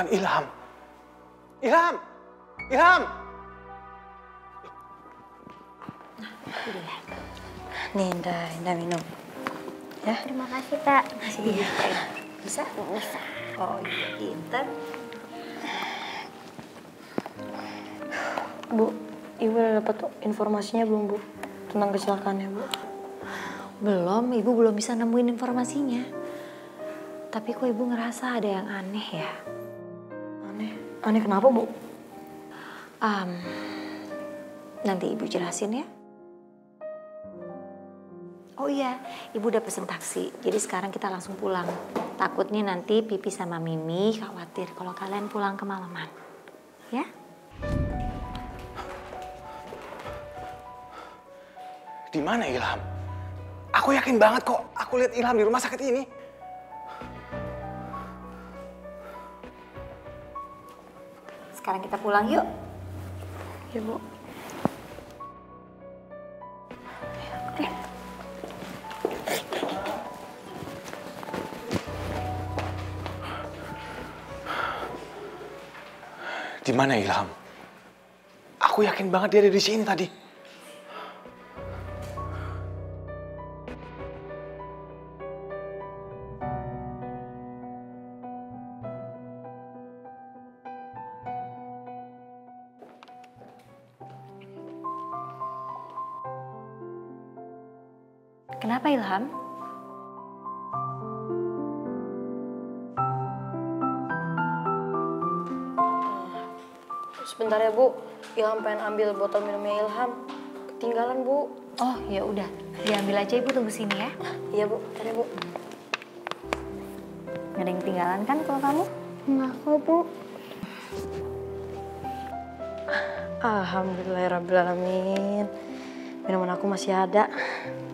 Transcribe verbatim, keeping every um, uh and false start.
bukan Ilham. Ilham! Ilham! Nih, Indah, Indah minum. Ya? Terima kasih, Kak. Iya. Bisa? Bisa. Oh iya, pintar. Bu, Ibu udah dapat informasinya belum, Bu? Tentang kecelakaannya, Bu? Belum, Ibu belum bisa nemuin informasinya. Tapi kok Ibu ngerasa ada yang aneh ya? Aneh? Aneh kenapa, Bu? Um, nanti Ibu jelasin ya. Oh iya, Ibu udah pesen taksi. Jadi sekarang kita langsung pulang. Takutnya nanti Pipi sama Mimi khawatir kalau kalian pulang kemalaman. Ya? Di mana Ilham? Aku yakin banget kok aku lihat Ilham di rumah sakit ini. Sekarang kita pulang yuk. Ya, Bu. Oke. Di mana Ilham? Aku yakin banget dia ada di sini tadi. Kenapa Ilham? Sebentar ya, Bu. Ilham pengen ambil botol minumnya Ilham. Ketinggalan, Bu. Oh ya udah, diambil aja Ibu tunggu sini ya. Iya, Bu. Tadi, Bu. Gak ada yang ketinggalan kan kalau kamu? Enggak kok, Bu. Alhamdulillahirrahmanirrahim. Minuman aku masih ada.